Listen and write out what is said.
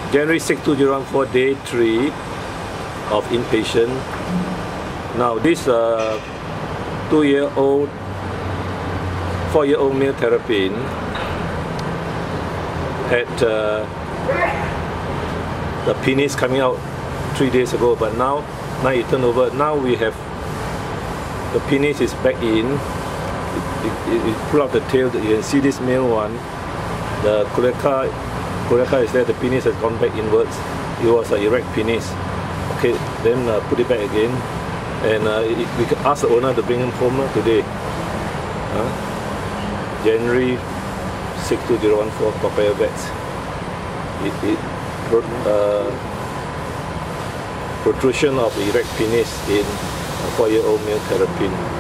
January 6, 2014, day 3 of inpatient. Now this 4-year-old male terrapin had the penis coming out 3 days ago, but now it turned over. Now we have the penis is back in. It pull out the tail. You can see this male one. The cloaca is there. The penis has gone back inwards. It was an erect penis. Okay, then put it back again, and we can ask the owner to bring him home today. January 6, 2014, Toa Payoh Vets. Protrusion of the erect penis in a 4-year-old male terrapin.